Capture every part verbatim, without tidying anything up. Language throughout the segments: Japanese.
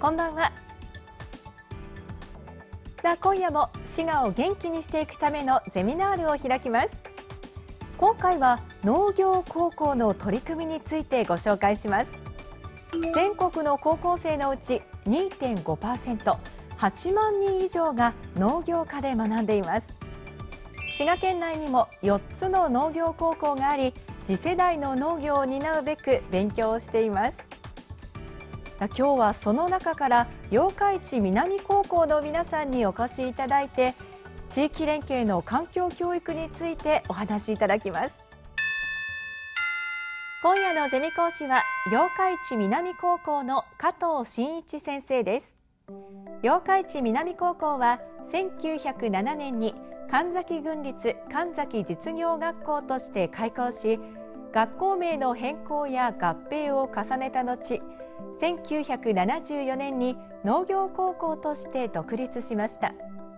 こんばんは。さあ、今夜も滋賀を元気にしていくためのゼミナールを開きます。今回は農業高校の取り組みについてご紹介します。全国の高校生のうち にてんごパーセント、はちまんにん以上が農業科で学んでいます。滋賀県内にもよっつの農業高校があり、次世代の農業を担うべく勉強をしています。今日はその中から八日市南高校の皆さんにお越しいただいて、地域連携の環境教育についてお話しいただきます。今夜のゼミ講師は八日市南高校の加藤真一先生です。八日市南高校はせんきゅうひゃくななねんに神崎郡立神崎実業学校として開校し、学校名の変更や合併を重ねた後、せんきゅうひゃくななじゅうよねんに農業高校として独立しました。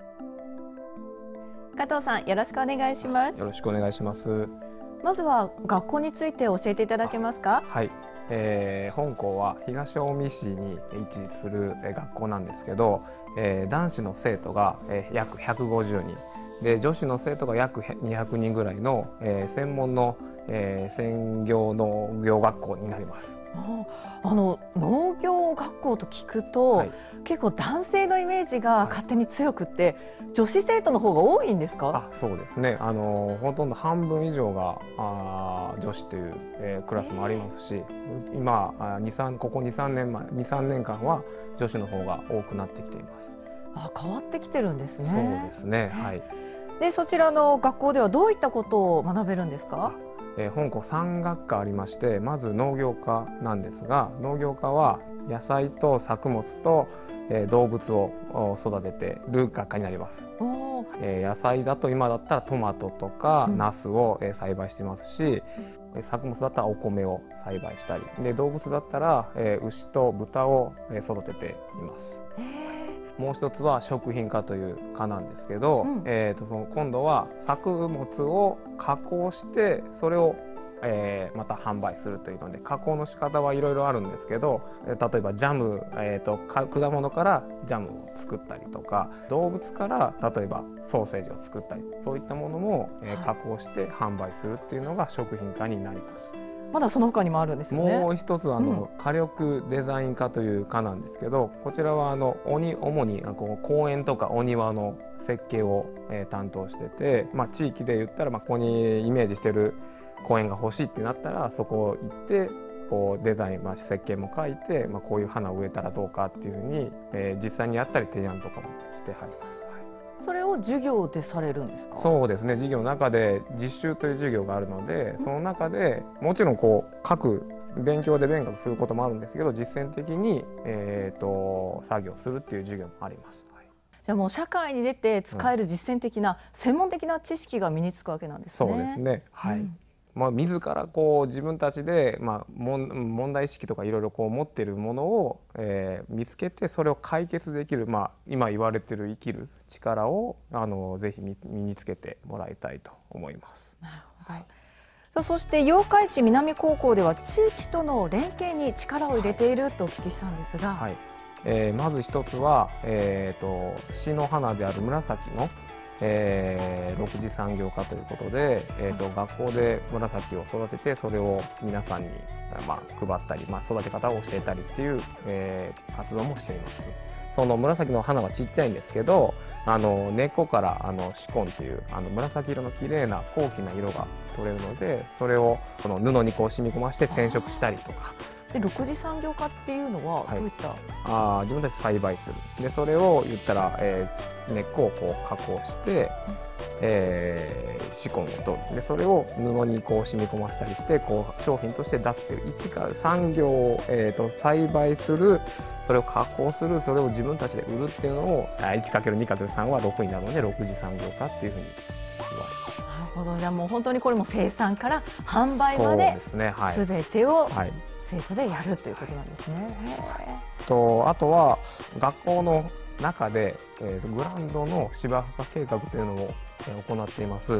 加藤さん、よろしくお願いします。 よろしくお願いします。 まずは学校について教えていただけますか。 はい、えー、本校は東近江市に位置する学校なんですけど、えー、男子の生徒が、えー、約ひゃくごじゅうにんで、女子の生徒が約にひゃくにんぐらいの、えー、専門の、えー、専業農業学校になります。 あの農業学校と聞くと、はい、結構男性のイメージが勝手に強くって、はい、女子生徒の方が多いんですか。 あ、そうですね。あのほとんど半分以上があ女子という、えー、クラスもありますし、今あにさんここにさんねんまえにさんねんかんは女子の方が多くなってきています。 あ、変わってきてるんですね。 そうですね。はい。 で、そちらの学校ではどういったことを学べるんですか。 えー、本校さん学科ありまして、まず農業科なんですが、農業科は野菜と作物と、えー、動物を育てている学科になります。えー、野菜だと今だったらトマトとかナスを、えー、栽培してますし、うん、作物だったらお米を栽培したりで、動物だったら、えー、牛と豚を育てています。もう一つは食品科という科なんですけど、うん、えーとその今度は作物を加工してそれを、えー、また販売するというので、加工の仕方はいろいろあるんですけど、例えばジャム、えーと果物からジャムを作ったりとか、動物から例えばソーセージを作ったり、そういったものも、えー、加工して販売するっていうのが食品科になります。 まだその他にもあるんですよね。 もう一つあの、うん、火力デザイン科という科なんですけど、こちらはあの主にこう公園とかお庭の設計を、えー、担当してて、まあ、地域で言ったら、まあ、ここにイメージしてる公園が欲しいってなったらそこ行ってこうデザイン、まあ、設計も書いて、まあ、こういう花を植えたらどうかっていうふうに、えー、実際にやったり提案とかもしてはります。 それを授業でされるんですか。 そうですね。授業の中で実習という授業があるので、その中でもちろんこう各勉強で勉学することもあるんですけど、実践的に、えー、と作業するっていう授業もあります。はい、 じゃあもう社会に出て使える実践的な、うん、専門的な知識が身につくわけなんですね。 そうですね。はい。うん、まあ、自らこう自分たちで、まあ、問題意識とかいろいろこう持っているものを、えー、見つけて、それを解決できる、まあ、今言われている生きる力をあのぜひ身につけてもらいたいと思います。 なるほど。はい、さあ、そして八日市南高校では地域との連携に力を入れているとお聞きしたんですが、 はいはい、えー、まず一つは、えー、と市の花である紫のえー、ろく次産業科ということで、えー、と学校で紫を育てて、それを皆さんに、まあ、配ったり、まあ、育て方を教えたりっていう、えー、活動もしています。その紫の花はちっちゃいんですけど、あの根っこからあの紫根っていうあの紫色の綺麗な高貴な色が取れるので、それをこの布にこう染み込まして染色したりとか。 で、ろく次産業科っていうのはどういった、はい、 あ自分たち栽培する。でそれを言ったら、えー、根っこをこう加工して、えー、紫根を取る。でそれを布にこう染み込ませたりしてこう商品として出すっていう、一から産業を、えー、と栽培する、それを加工する、それを自分たちで売るっていうのを いちかけるにかけるさん はろくになるのでろく次産業科っていうふうに言われます。 なるほど。じゃあもう本当にこれも生産から販売まで全てを、はい、生徒でやるということなんですね。 とあとは学校の中で、えー、とグラウンドの芝生化計画というのを、えー、行っています。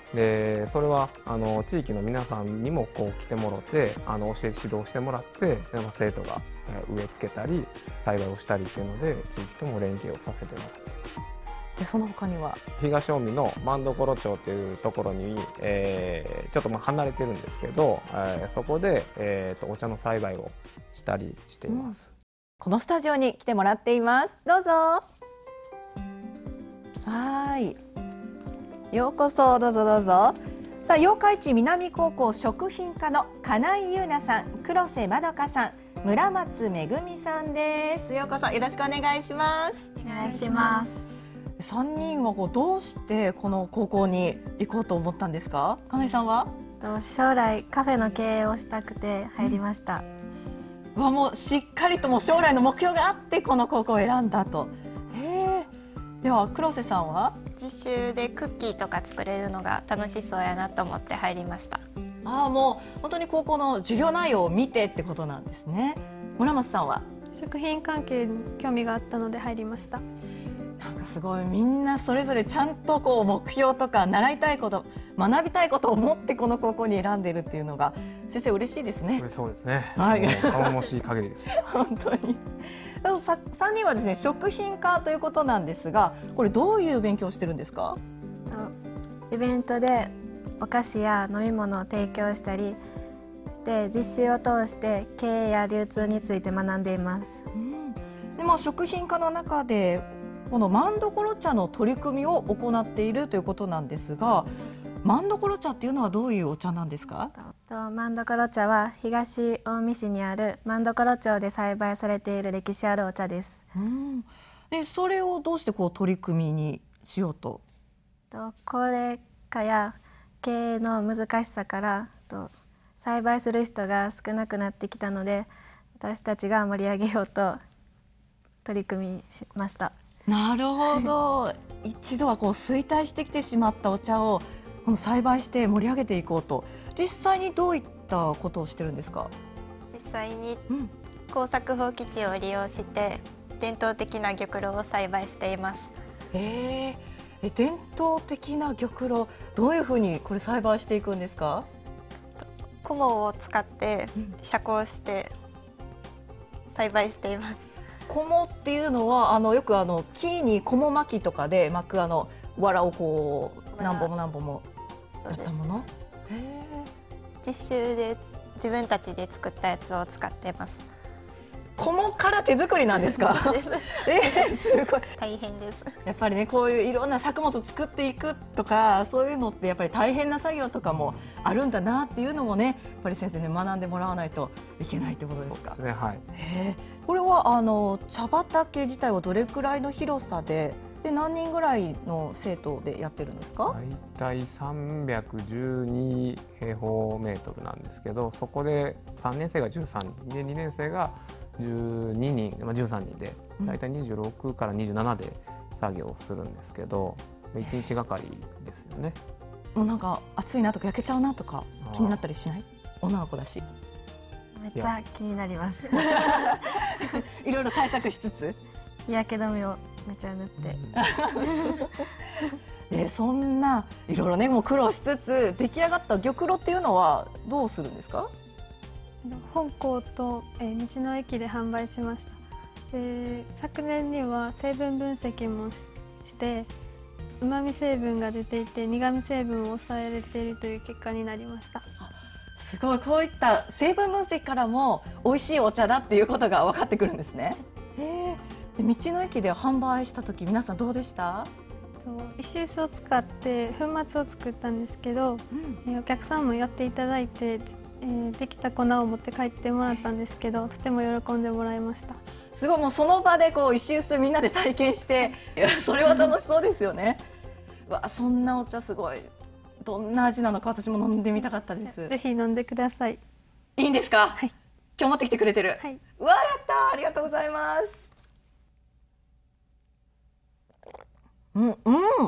でそれはあの地域の皆さんにもこう来てもらってあの教え指導してもらって生徒が植え付けたり栽培をしたりっていうので地域とも連携をさせてもらっています。 でその他には東近江の万所町というところに、えー、ちょっとまあ離れてるんですけど、えー、そこで、えー、とお茶の栽培をしたりしています、うん、 このスタジオに来てもらっています。どうぞ。はい、ようこそ、どうぞどうぞ。さあ、八日市南高校食品科の金井優奈さん、黒瀬まどかさん、村松めぐみさんです。ようこそ、よろしくお願いします。 お願いします。 さんにんはこうどうしてこの高校に行こうと思ったんですか。金井さんは将来カフェの経営をしたくて入りました、 うん、わもうしっかりともう将来の目標があってこの高校を選んだと。へー。では黒瀬さんは実習でクッキーとか作れるのが楽しそうやなと思って入りました。 ああ、もう本当に高校の授業内容を見てってことなんですね。村松さんは食品関係に興味があったので入りました。 なんかすごいみんなそれぞれちゃんとこう目標とか習いたいこと学びたいことを持ってこの高校に選んでいるっていうのが先生嬉しいですね。 そうですね、 はい、 頼もしい限りです本当に。さんにんはですね食品科ということなんですが、これどういう勉強をしてるんですか。 イベントでお菓子や飲み物を提供したりして実習を通して経営や流通について学んでいます、 うん、でも食品科の中でこの万所茶の取り組みを行っているということなんですが、万所茶っていうのはどういうお茶なんですか。 万所茶は東近江市にある万所町で栽培されている歴史あるお茶です、 うん、でそれをどうしてこう取り組みにしようと。 高齢化や経営の難しさからと栽培する人が少なくなってきたので私たちが盛り上げようと取り組みしました。 なるほど一度はこう衰退してきてしまったお茶をこの栽培して盛り上げていこうと。実際にどういったことをしてるんですか。 実際に耕作放棄地を利用して伝統的な玉露を栽培しています。 えー、伝統的な玉露どういうふうにこれ栽培していくんですか。 菰を使って遮光して栽培しています。 菰っていうのはあのよくあの木に菰巻きとかで巻くあの藁をこう何本も何本もやったもの。 実習で自分たちで作ったやつを使っています。 菰から手作りなんですか。えー、すごい大変です。 やっぱりねこういういろんな作物を作っていくとかそういうのってやっぱり大変な作業とかもあるんだなっていうのもねやっぱり先生ね学んでもらわないといけないってことですか。 そうですね、はい。 へー、これはあの茶畑自体はどれくらいの広さでで何人ぐらいの生徒でやってるんですか。 だいたいさんびゃくじゅうに平方メートルなんですけど、そこでさんねん生がじゅうさんにんでにねん生がじゅうににん、まあ、じゅうさんにんでだいたいにじゅうろくからにじゅうななで作業をするんですけど、いちにちがかりですよね。 もうなんか暑いなとか焼けちゃうなとか気になったりしない。女の子だしめっちゃ気になります。 いろいろ対策しつつ日焼け止めをめっちゃ塗って、 うん、でそんないろいろねもう苦労しつつ出来上がった玉露っていうのはどうするんですか。 本校と、えー、道の駅で販売しました。で昨年には成分分析も し, してうまみ成分が出ていて苦み成分を抑えられているという結果になりました。 すごい、こういった成分分析からも美味しいお茶だっていうことが分かってくるんですね。へー、道の駅で販売した時皆さんどうでした。 石臼を使って粉末を作ったんですけど、うん、お客さんもやっていただいて、えー、できた粉を持って帰ってもらったんですけどとても喜んでもらいました。 すごい、もうその場でこう石臼みんなで体験していやそれは楽しそうですよね。わ、そんなお茶すごい、どんな味なのか私も飲んでみたかったです。 ぜひ飲んでください。 いいんですか。 はい、 今日持ってきてくれてる。 はい、 うわ、やった、ありがとうございます。うんうん、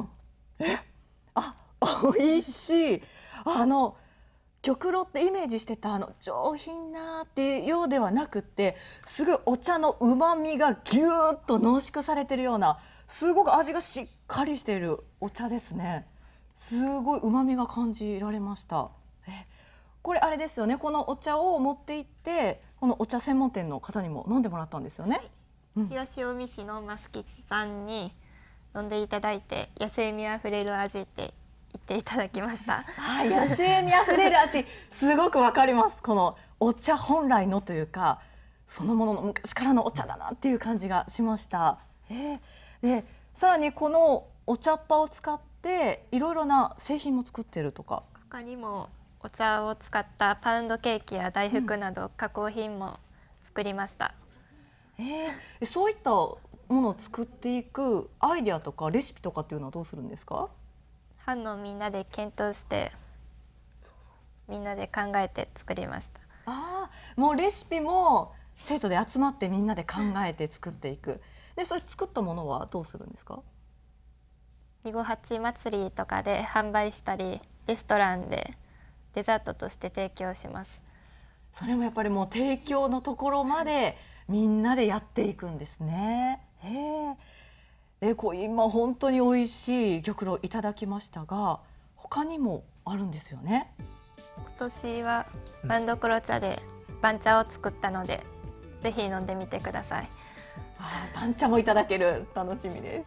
え、あ、美味しい。あの玉露ってイメージしてたあの上品なっていうようではなくって、すごいお茶のうまみがぎゅーっと濃縮されてるような、すごく味がしっかりしているお茶ですね。 すごい旨味が感じられました。えこれあれですよね、このお茶を持って行ってこのお茶専門店の方にも飲んでもらったんですよね。はい、 うん、東近江市の増吉さんに飲んでいただいて、野生味あふれる味って言っていただきました。 はい、野生味あふれる味すごくわかります。このお茶本来のというかそのものの昔からのお茶だなっていう感じがしました。えー、でさらにこのお茶っ葉を使っていろいろな製品も作ってるとか。 他にもお茶を使ったパウンドケーキや大福など加工品も作りました。 うん、えー、そういったものを作っていくアイデアとかレシピとかっていうのはどうするんですか？ 班のみんなで検討してみんなで考えて作りました。 ああ、もうレシピも生徒で集まってみんなで考えて作っていく。でそれ作ったものはどうするんですか？ にごはち祭りとかで販売したり、レストランでデザートとして提供します。 それもやっぱりもう提供のところまでみんなでやっていくんですね。へえ。でこう今本当に美味しい玉露いただきましたが、他にもあるんですよね。 今年はバンド黒茶で番茶を作ったので、ぜひ飲んでみてください。 ああ、番茶もいただける、楽しみです。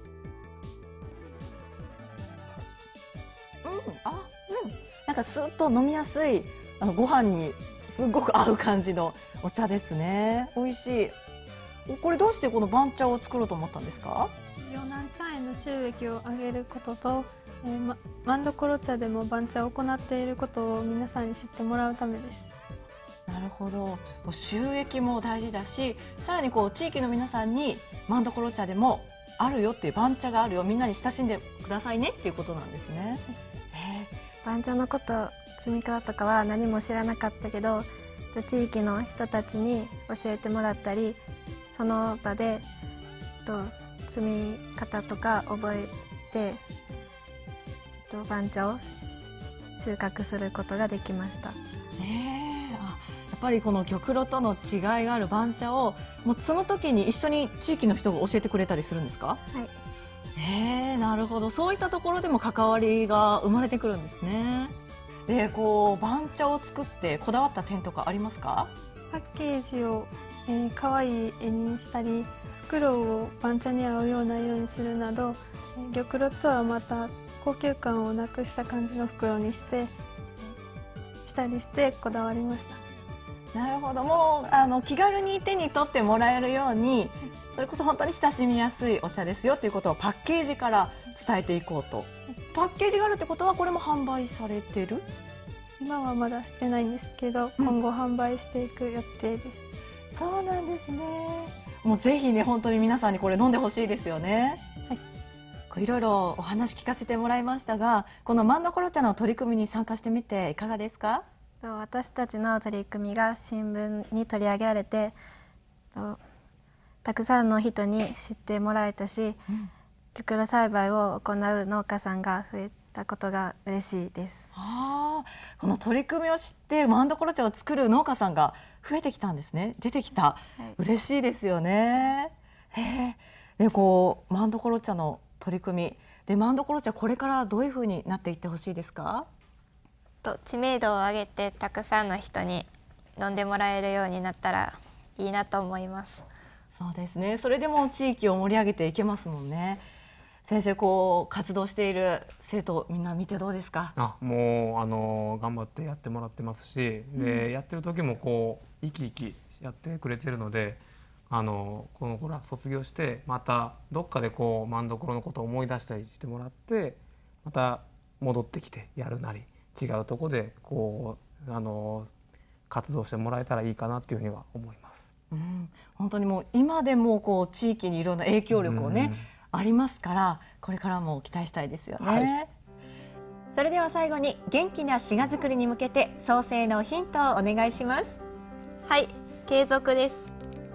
うん、あ、うん、なんかスーッと飲みやすい、あのご飯にすごく合う感じのお茶ですね。美味しい。これどうしてこの番茶を作ろうと思ったんですか？ 洋南茶園の収益を上げることと、えーま、万所茶でも番茶を行っていることを皆さんに知ってもらうためです。 なるほど。収益も大事だし、さらにこう地域の皆さんに万所茶でもあるよっていう番茶があるよ、みんなに親しんでくださいねっていうことなんですね。 番茶のこと、摘み方とかは何も知らなかったけど、地域の人たちに教えてもらったり、その場でと摘み方とか覚えてと番茶を収穫することができました。 ねえ、あ、やっぱりこの玉露との違いがある番茶をもう摘む時に一緒に地域の人が教えてくれたりするんですか？ はい。 えー、なるほど。そういったところでも関わりが生まれてくるんですね。で、こう番茶を作ってこだわった点とかありますか？ パッケージを、えー、可愛い絵にしたり、袋を番茶に合うような色にするなど、玉露とはまた高級感をなくした感じの袋にしてしたりしてこだわりました。 なるほど。もうあの気軽に手に取ってもらえるように、それこそ本当に親しみやすいお茶ですよということをパッケージから伝えていこうと。パッケージがあるってことはこれも販売されてる？ 今はまだしてないんですけど、うん、今後販売していく予定です。 そうなんですね。もうぜひね、本当に皆さんにこれ飲んでほしいですよね。はい。いろいろお話聞かせてもらいましたが、この万所茶の取り組みに参加してみていかがですか？ 私たちの取り組みが新聞に取り上げられて、たくさんの人に知ってもらえたし、うん、玉露栽培を行う農家さんが増えたことが嬉しいです。 ああ、この取り組みを知って万所茶を作る農家さんが増えてきたんですね。出てきた。はい、嬉しいですよね。へえ。で、こう万所茶の取り組みで、万所茶これからどういうふうになっていってほしいですか？ と知名度を上げてたくさんの人に飲んでもらえるようになったらいいなと思います。 そうですね。それでも地域を盛り上げていけますもんね。先生、こう活動している生徒みんな見てどうですか？ あ、もうあの頑張ってやってもらってますし、で、うん、やってる時もこう生き生きやってくれてるので、あのこの子ら卒業してまたどっかでこう万所のことを思い出したりしてもらって、また戻ってきてやるなり違うところでこうあの活動してもらえたらいいかなっていうふうには思います。 うん、本当にもう今でもこう地域にいろんな影響力をね、うん、ありますから、これからも期待したいですよね。はい、 それでは最後に元気な滋賀づくりに向けて創生のヒントをお願いします。 はい、継続です。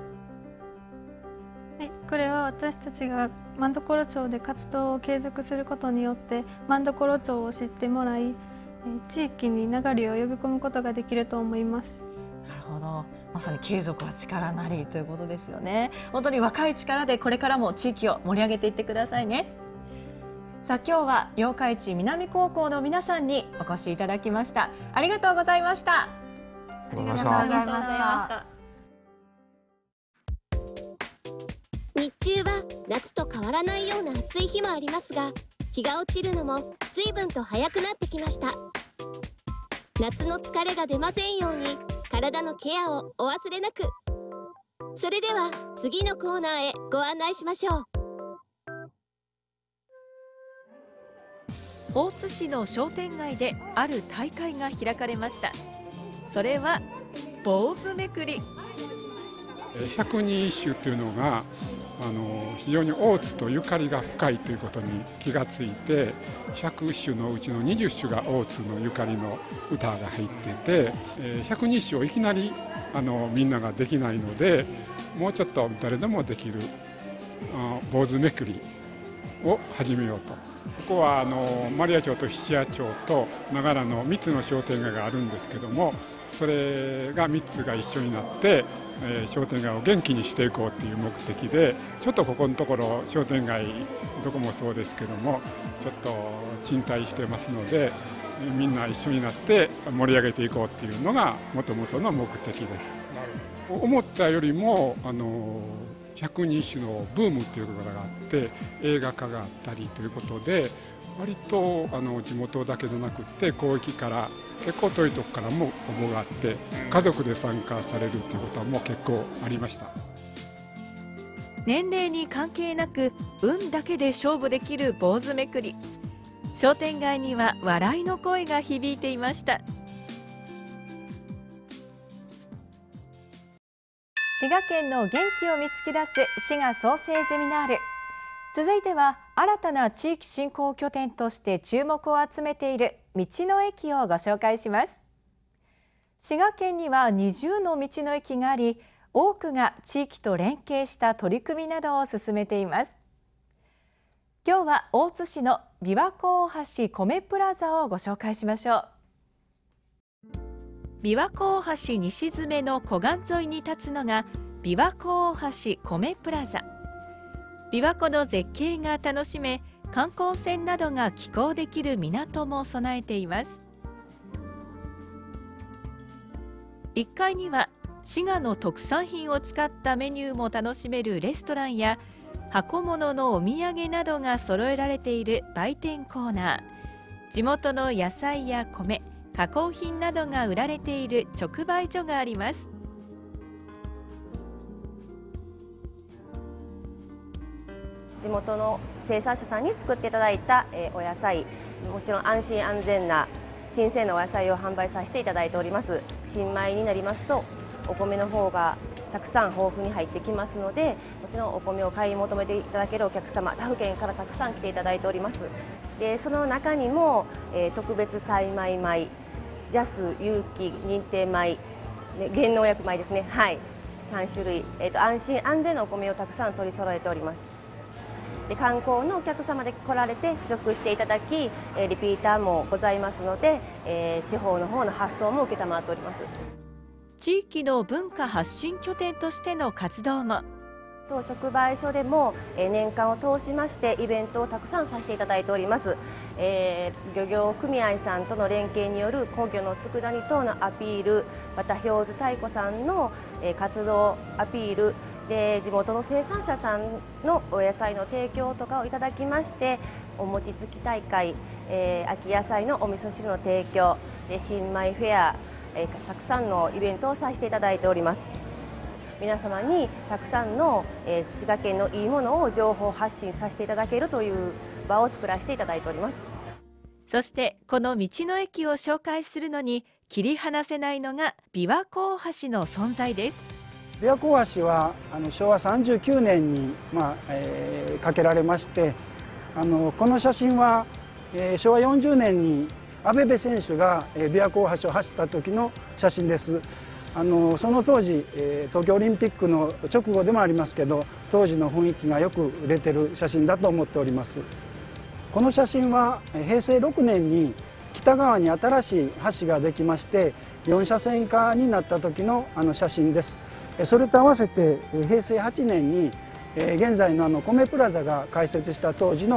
はい、これは私たちが万所町で活動を継続することによって万所町を知ってもらい、地域に流れを呼び込むことができると思います。 なるほど。まさに継続は力なりということですよね。本当に若い力でこれからも地域を盛り上げていってくださいね。 さあ今日は八日市南高校の皆さんにお越しいただきました。ありがとうございました。 ありがとうございました。 日中は夏と変わらないような暑い日もありますが、日が落ちるのも随分と早くなってきました。夏の疲れが出ませんように体のケアをお忘れなく。それでは次のコーナーへご案内しましょう。 大津市の商店街である大会が開かれました。それは坊主めくり。 百人一首というのがあの非常に大津とゆかりが深いということに気がついて、ひゃく首のうちのにじゅっ首が大津のゆかりの歌が入ってて、えー、ひゃくに首をいきなりあのみんなができないので、もうちょっと誰でもできる坊主めくりを始めようと。ここはあの丸谷町と菱谷町と長良のみっつの商店街があるんですけども、それがみっつが一緒になって、えー、商店街を元気にしていこうという目的で、ちょっとここのところ商店街どこもそうですけどもちょっと賃貸してますので、みんな一緒になって盛り上げていこうっていうのがもともとの目的です。思ったよりもあの百人一首のブームということがあって、映画化があったりということで、割とあの地元だけでなくって広域から結構遠いところからも応募があって、家族で参加されるということも結構ありました。 年齢に関係なく運だけで勝負できる坊主めくり。商店街には笑いの声が響いていました。滋賀県の元気を見つけ出す滋賀創生ゼミナール。続いては新たな地域振興拠点として注目を集めている道の駅をご紹介します。滋賀県にはにじゅうの道の駅があり、多くが地域と連携した取り組みなどを進めています。今日は大津市の琵琶湖大橋米プラザをご紹介しましょう。琵琶湖大橋西詰の湖岸沿いに立つのが琵琶湖大橋米プラザ。琵琶湖の絶景が楽しめ、観光船などが寄港できる港も備えています。いっかいには滋賀の特産品を使ったメニューも楽しめるレストランや、箱物のお土産などが揃えられている売店コーナー、地元の野菜や米、加工品などが売られている直売所があります。 地元の生産者さんに作っていただいた、えー、お野菜、もちろん安心安全な新鮮なお野菜を販売させていただいております。新米になりますとお米の方がたくさん豊富に入ってきますので、もちろんお米を買い求めていただけるお客様、他府県からたくさん来ていただいております。でその中にも、えー、特別栽培米、ジャス、有機、認定米、ね、減農薬米ですね、はい、さん種類、えーと、安心安全なお米をたくさん取り揃えております。で観光のお客様で来られて試食していただき、えー、リピーターもございますので、えー、地方の方の発送も承っております。 地域の文化発信拠点としての活動も。 直売所でも年間を通しましてイベントをたくさんさせていただいております。えー、漁業組合さんとの連携による古魚の佃煮等のアピール、また氷津太鼓さんの活動アピールで、地元の生産者さんのお野菜の提供とかをいただきまして、お餅つき大会、えー、秋野菜のお味噌汁の提供で、新米フェア、えー、たくさんのイベントをさせていただいております。皆様にたくさんの、えー、滋賀県のいいものを情報発信させていただけるという場を作らせていただいております。 そしてこの道の駅を紹介するのに切り離せないのが琵琶湖大橋の存在です。 琵琶湖大橋はあのしょうわさんじゅうきゅうねんに、まあえー、架けられまして、あのこの写真は、えー、しょうわよんじゅうねんに阿部部選手が、えー、琵琶湖大橋を走った時の写真です。あのその当時、えー、東京オリンピックの直後でもありますけど、当時の雰囲気がよく売れてる写真だと思っております。この写真はへいせいろくねんに北側に新しい橋ができまして、よんしゃせん化になった時のあの写真です。それと合わせてへいせいはちねんに現在のあの米プラザが開設した当時の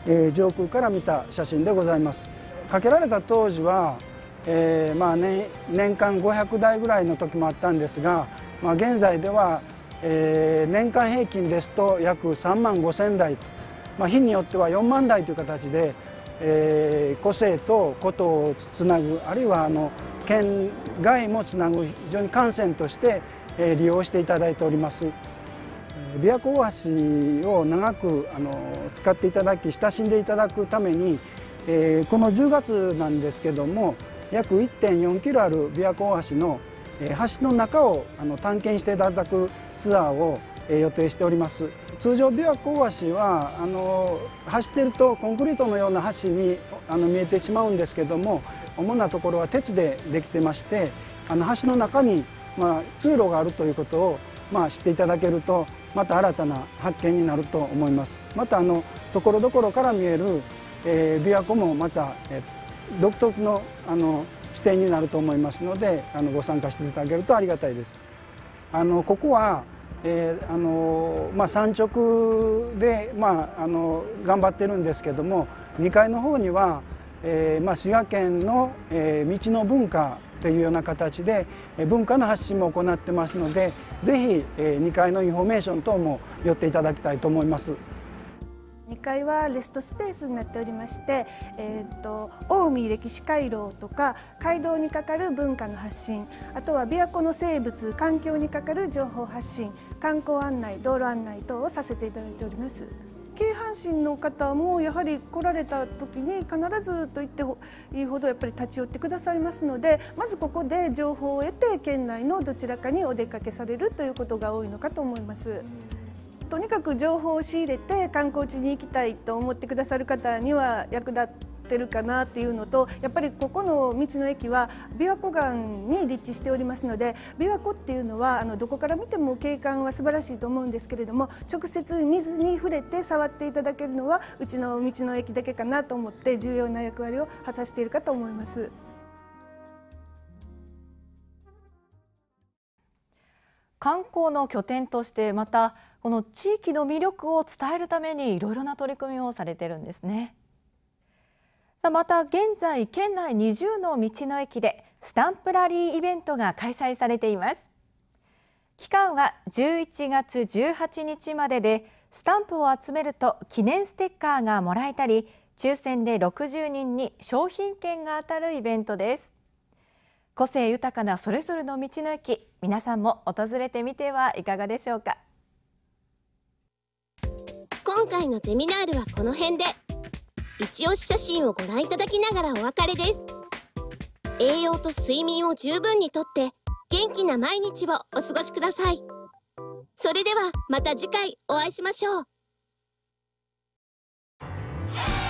えー、上空から見た写真でございます。かけられた当時は、えーまあね、年間ごひゃくだいぐらいの時もあったんですが、まあ、現在では、えー、年間平均ですと約さんまんごせんだい、まあ、日によってはよんまんだいという形で、えー、個性とことをつなぐ、あるいはあの県外もつなぐ非常に幹線として、えー、利用していただいております。琵琶湖大橋を長くあの使っていただき親しんでいただくために、えー、このじゅうがつなんですけども約 いってんよんキロある琵琶湖大橋の、えー、橋の中をあの探検していただくツアーを、えー、予定しております。通常琵琶湖大橋はあの走っているとコンクリートのような橋にあの見えてしまうんですけども、主なところは鉄でできてまして、あの橋の中に、まあ、通路があるということを、まあ、知っていただけるとまた新たな発見になると思います。またあのところどころから見える、えー、琵琶湖もまた、えー、独特のあの視点になると思いますので、あのご参加していただけるとありがたいです。あのここは、えーあのまあ、山直で、まあ、あの頑張ってるんですけども、にかいの方には、えーまあ、滋賀県の、えー、道の文化というような形で文化の発信も行ってますので、ぜひにかいのインフォメーション等も寄っていただきたいと思います。 にかいはレストスペースになっておりまして、えー、と近江歴史回廊とか街道にかかる文化の発信、あとは琵琶湖の生物環境にかかる情報発信、観光案内、道路案内等をさせていただいております。京阪神の方もやはり来られた時に必ずと言っていいほどやっぱり立ち寄ってくださいますので、まずここで情報を得て県内のどちらかにお出かけされるということが多いのかと思います。とにかく情報を仕入れて観光地に行きたいと思ってくださる方には役立ってるかなっていうのと、やっぱりここの道の駅は琵琶湖岸に立地しておりますので、琵琶湖っていうのはあのどこから見ても景観は素晴らしいと思うんですけれども、直接水に触れて触っていただけるのはうちの道の駅だけかなと思って重要な役割を果たしているかと思います。 観光の拠点として、またこの地域の魅力を伝えるためにいろいろな取り組みをされてるんですね。さあ、また現在県内にじゅうの道の駅でスタンプラリーイベントが開催されています。期間はじゅういちがつじゅうはちにちまでで、スタンプを集めると記念ステッカーがもらえたり、抽選でろくじゅうにんに商品券が当たるイベントです。個性豊かなそれぞれの道の駅、皆さんも訪れてみてはいかがでしょうか。 今回のゼミナールはこの辺で、一押し写真をご覧いただきながらお別れです。栄養と睡眠を十分にとって元気な毎日をお過ごしください。それではまた次回お会いしましょう。